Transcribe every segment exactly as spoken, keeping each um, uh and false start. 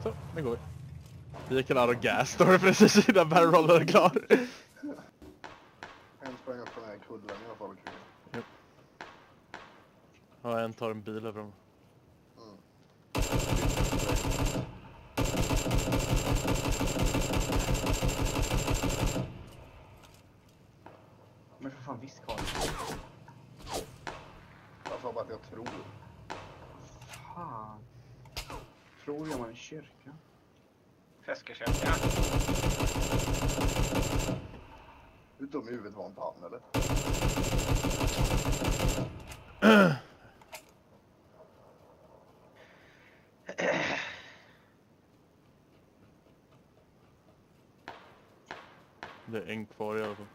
Så, nu går vi. Vi gick en out of gas, står det precis innan barrelrollen är klar. En sprang upp den här kullen i alla fall. Yep. Ja, en tar en bil över dem. Mm. Men för fan, visst Karl. Jag sa bara att jag tror. Fan. Tror jag man i kyrkan. Feskekyrkan. Hur dum i huvudet var inte han, eller? Det är en kvar i alla fall.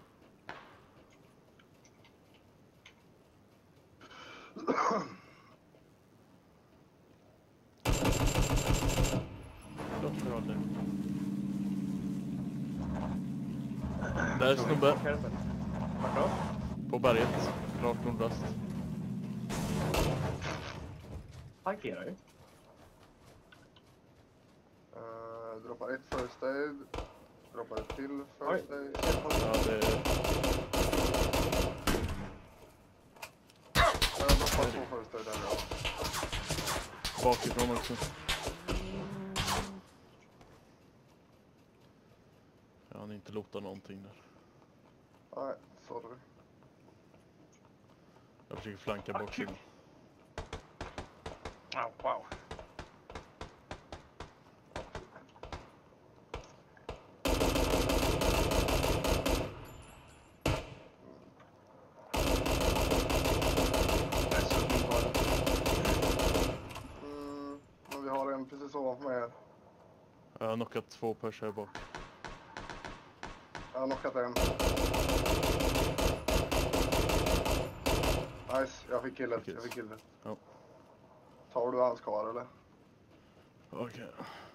Där är snubbe. Vart då? På berget. Rakt nordväst. Parkerar ju. Uh, droppar ett first aid. Droppar ett till Oj. first aid. Ja, det är... Jag droppar två first aid där. Ja. bakifrån också. Jag hann inte lota någonting där. Nej, sorry. Jag försöker flanka bort till. Oh, wow. Mm, men vi har en precis ovanför mig här. Jag har knockat två pers här bak. Jag har knockat en. Nice, jag fick killet. Jag fick killet. Ja. Tar du hans kvar eller? Okej. Okay.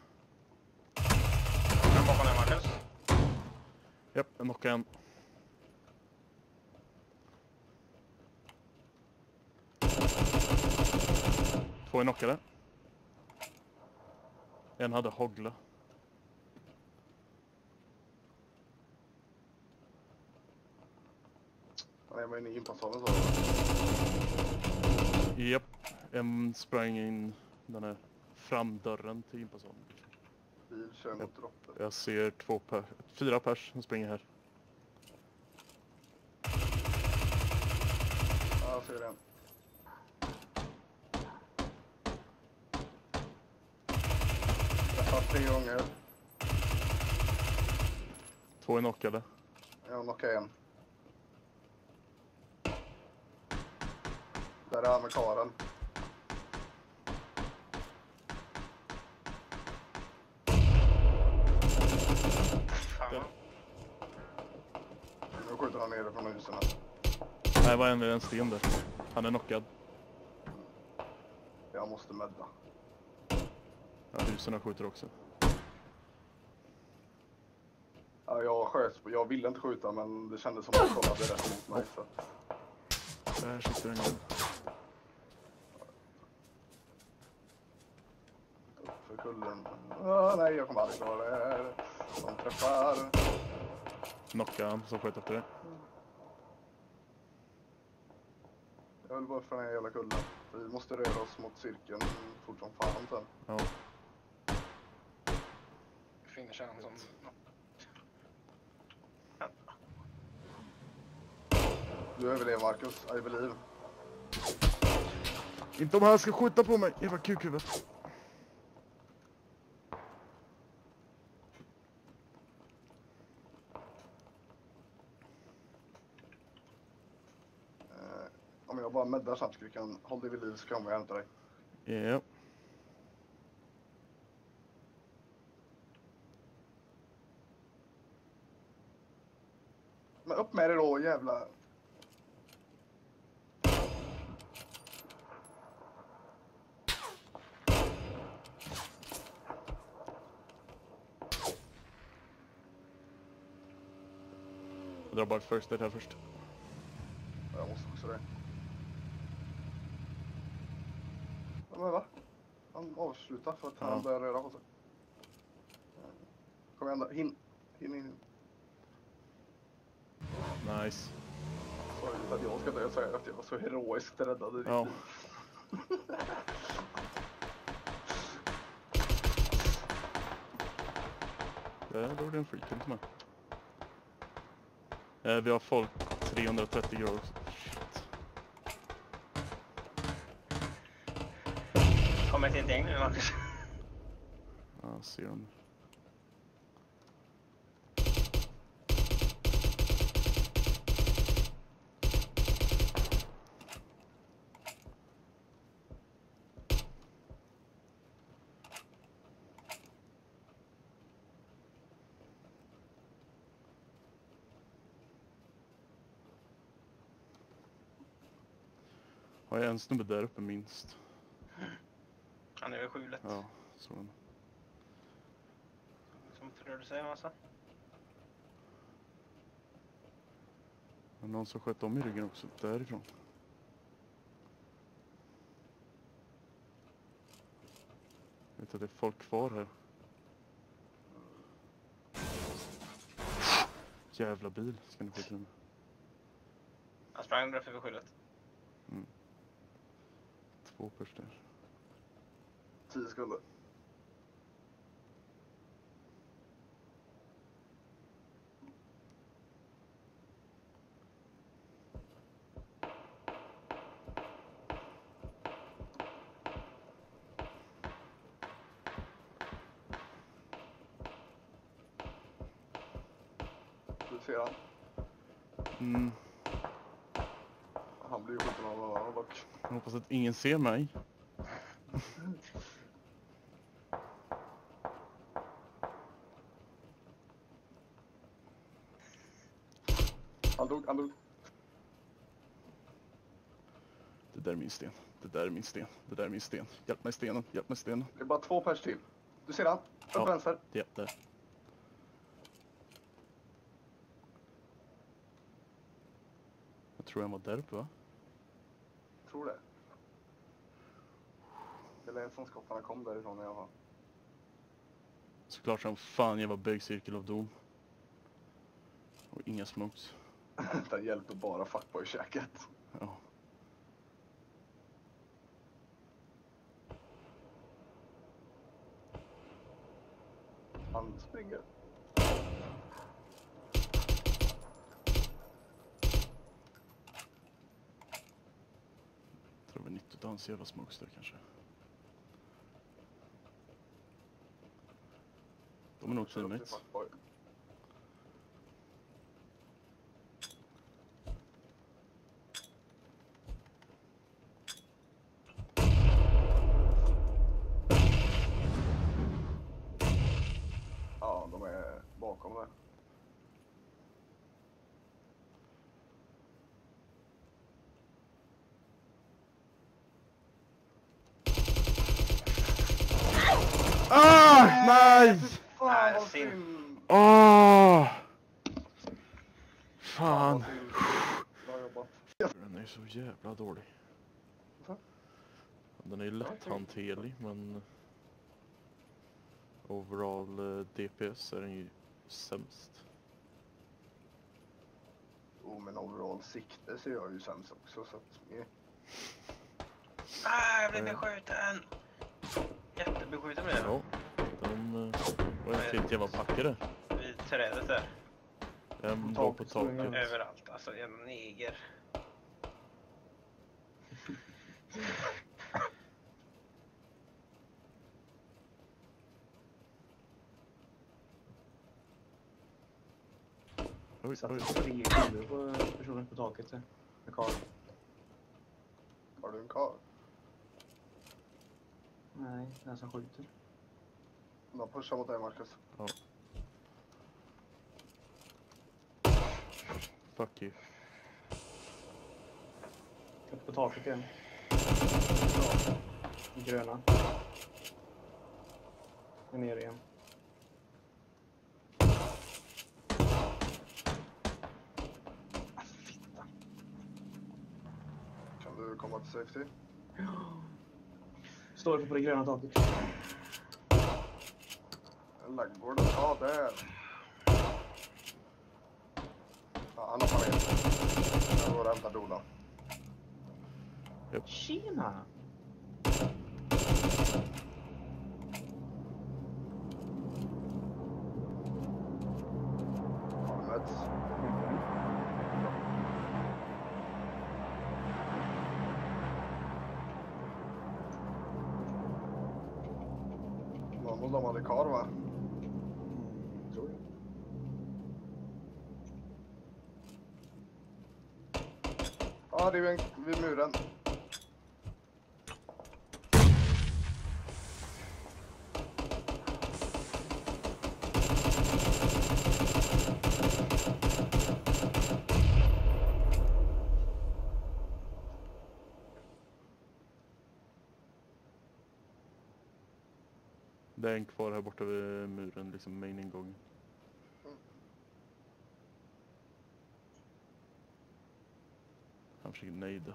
Den bakom dig, Marcus. Japp, jag knockade en. Två är knockade. En hade hogla. Nej, men i inpassalen så. Japp, en sprang in den här framdörren till inpassalen. Bil kör mot droppet. Jag ser två per, fyra pers som springer här. Ja, jag ser den. Träffat tre gånger. Två är knockade. Jag knockar en. Där är han med karen. Fan. Nu skjuter han nere från husen. Nej, var en, en sten där. Han är knockad. Jag måste medda. Ja, husen skjuter också. Ja, jag sköt. Jag ville inte skjuta, men det kändes som att han kollade rätt mot mig. Så. Där sitter en gång. För kullen. Ah, nej, jag kommer aldrig klara det här. De träffar. Knocka han som sköt efter det. Jag vill bara från den här jävla kullen. Vi måste röra oss mot cirkeln fort som fan sen. Ja. Finisher han som... Du överlever, Marcus. I believe. Inte om han ska skjuta på mig. Jävla kukhuvud. Eh, om jag bara meddar snabbt så vi kan hålla dig vid liv så kan vi hämta dig. Ja. Men upp med dig då, jävla... Jag drar bara ett first aid här först. Jag måste också det. Ja, men va? Han avslutar för att han Ja. börjar röra på sig. Kom igen då. Hin. Hin, hin. Nice. Sorgligt att jag ska dö, säga att jag var så heroiskt räddad i ditt Ja. liv. Där var det en freak inte med. Eh, vi har folk trehundratrettio grader också. Shit. Kommer ett gäng nu, Marcus. Ja, ser dem. Har jag en snubbe där uppe minst? Han är väl skjulet. Ja, så en. Som rörde sig en massa. Men någon som sköt om i ryggen också, därifrån. Jag vet att det är folk kvar här. Jävla bil, ska ni skjuta den? Han sprang därför över skjulet. Mm. Två pers där. Tio sekunder. Du ser han. Mm. Han blir ju skjuten av någon annan dock. Jag hoppas att ingen ser mig. Han dog, han dog. Det där är min sten. Det där är min sten. Det där är min sten. Hjälp mig stenen. Hjälp mig stenen. Det är bara två pers till. Du ser han? Upp Ja. vänster. Ja, där. Jag tror jag var där uppe, va? Tror det. Det lät som skottarna kom därifrån i alla fall. Såklart som fan jag var byggcirkel av dom. Och inga smokes. Den hjälper bara fuckboy-käket. Ja. Han springer. Tror vi nyttigt hans jävla smokes där kanske. De är nog Kör upp till teammates. fuckboy. Ja, de är bakom det. Ah! Nej! Fan Nej, vad synd. synd! Åh! Fan. vad synd. Bra jobbat. Den är så jävla dålig. Va? Den är ju lätthanterlig, men overall eh, D P S är den ju sämst. Oh, men overall sikte ser jag ju sämst också, så att... Yeah. Ah, jag blev beskjuten! Jättebeskjuten blev jag. Ja, de eh, var en till jävla packe där. Vid trädet där. En På var på taket, så är taket. det- Överallt. Alltså, jävla neger. Oj, Satt oj. tre kulor på personen på taket där. Med Karl. Har du en karl? Nej, den som skjuter. De pushar mot dig, Marcus. Ja. Fuck you. Upp på taket igen. Gröna. Och ner igen. Ah, fitta. Kan du komma till safety? Står uppe på det gröna taket. Laggården? Ja, där. Ja, han hoppar ner. Jag går och hämtar Dola. Tjena! Har du mötts? Någon av dem hade kar, va? Tror jag. Ja, det är ju en vid muren. Det är en kvar här borta vid muren, liksom main ingången. Han försöker nejda.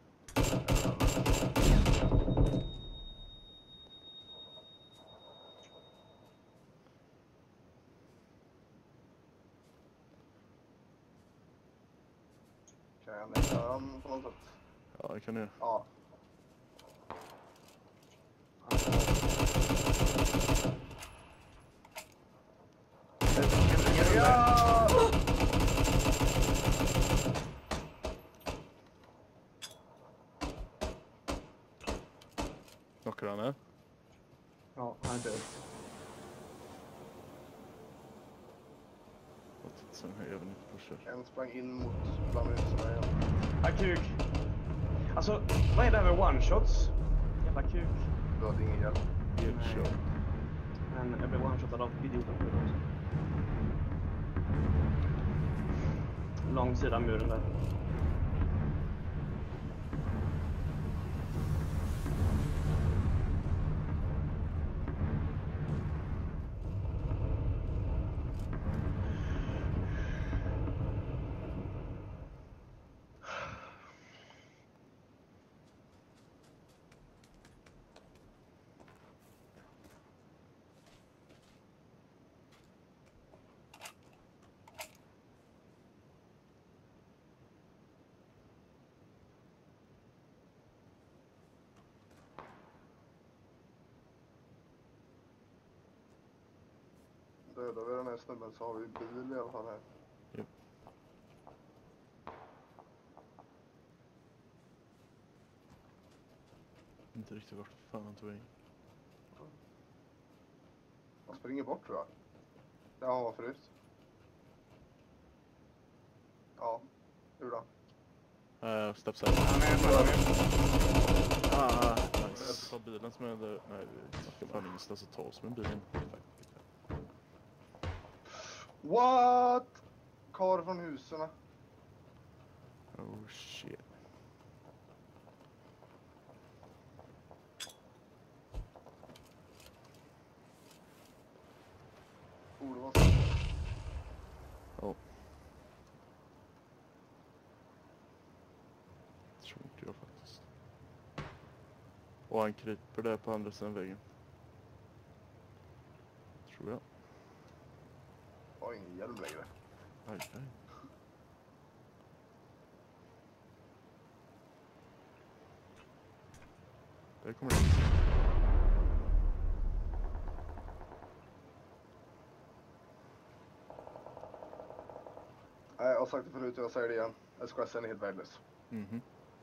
Kan jag nejda han på något sätt? Ja, det kan du göra. Ja. Ja! Knockar han här? Ja, han är död. Sen här även inte pushar. En sprang in mot bland husen igen. Akuk! Alltså, vad är det här med one-shots? Jävla kuk. Du hade ingen hjälp. Headshot. Men jag blev one-shotad av idioten förut också. Lång sida muren där. Dödar vi den här snubben så har vi bil i alla fall här. Japp. Inte riktigt vart fan han tog vägen. Han springer bort, tror jag. Det har han var förut. Ja, hur då? Uh, step side. Han är bra nu. Ah, nice. Ta bilen som är där. Nej, det ska fan ingenstans att ta oss med bilen. What? Kar från husen. Oh shit. Borde vara så. Ja. Tror inte jag faktiskt. Och han kryper där på andra sidan vägen. Tror jag. Jag har ingen hjälm längre. Aj, aj. Där kommer det. Nej, jag har sagt det förut och jag säger det igen. S K S är helt värdelös. Mhm.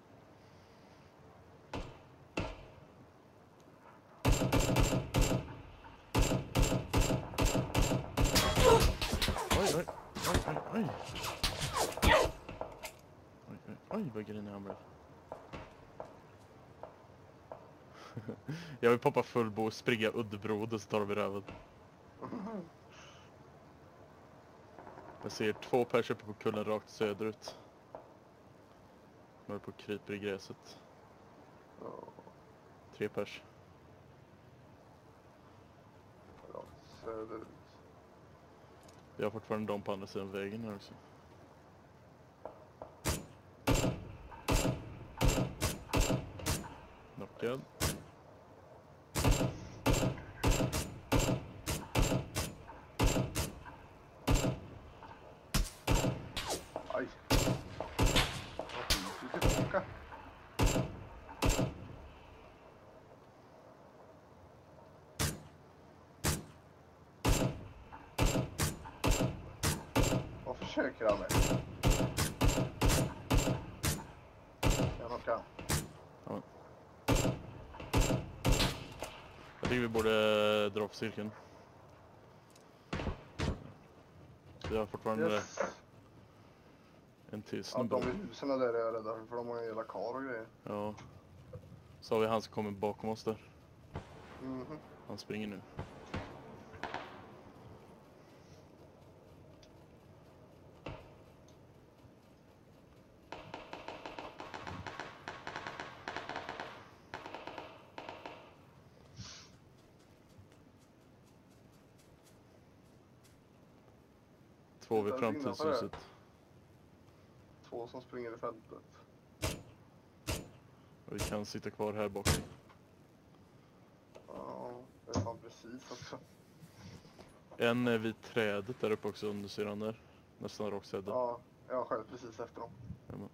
Oj, oj, oj, oj, oj. Oj, oj, oj, vad grinig han blev. Jag vill poppa full bo och springa Uddebro och så tar vi röven. Jag ser två pers uppe på kullen rakt söderut. De håller på och kryper i gräset. Tre pers. Ja, söderut. Jag har fortfarande dem på andra sidan vägen här också. Knockad. tillbaka. Vad försöker han med? Jag knockar. Ja. Jag tycker vi borde dra på cirkeln. Vi har fortfarande Yes. en till Ja, snubbe. de i husen där är jag rädd för, för de har ju hela kar och grejer. Ja. Så har vi han som kommer bakom oss där. Mhm. Han springer nu. Två vid Sitter innanför framtidshuset. Två som springer i fältet. Och vi kan sitta kvar här bak. Ja, det är fan precis också. En är vid trädet där uppe också, under sidan där. Nästan rocksedden. Ja, jag själv precis efter dem. Jajamän.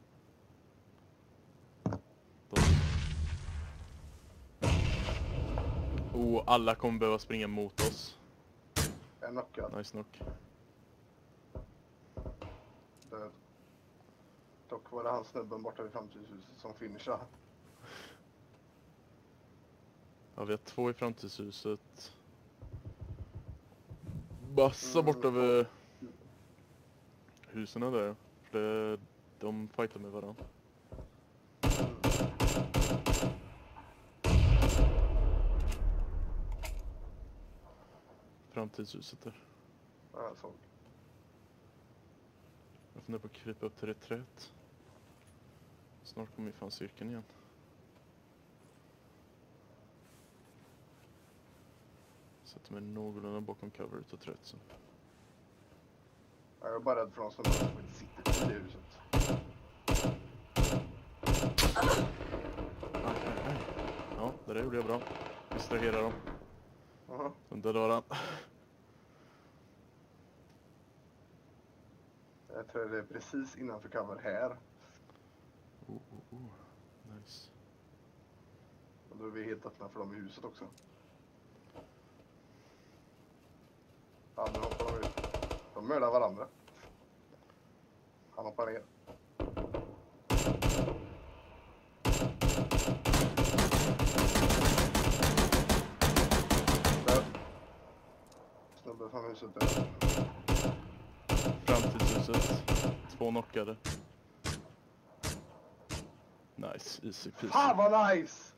Då. Oh, alla kommer behöva springa mot oss. En knockad. Nice knock. Död. Dock var det han snubben borta vid framtidshuset som finishade. Ja, vi har två i framtidshuset. Bassa Mm. borta vid husen där. För det, de fightar med varandra. Framtidshuset där. Ja, jag såg. Jag funderar på att krypa upp till reträtt. Snart kommer ju fan cirkeln igen. Sätter mig någorlunda bakom cover utav trätt så. Jag är bara rädd för de snubbarna som inte sitter i det huset. Aj, aj, aj. Ja, det där gjorde jag bra. Distrahera dem. Aha. Sen där var han. Jag tror det är precis innanför cover här. Oh, oh, oh. Nice. Och då är vi helt öppna för dem i huset också. Ja, nu hoppar de ut. De mördar varandra. Han hoppar ner. Död. Snubben från huset död. Framtidshuset. Två knockade. Nice, easy peasy. Fan vad nice!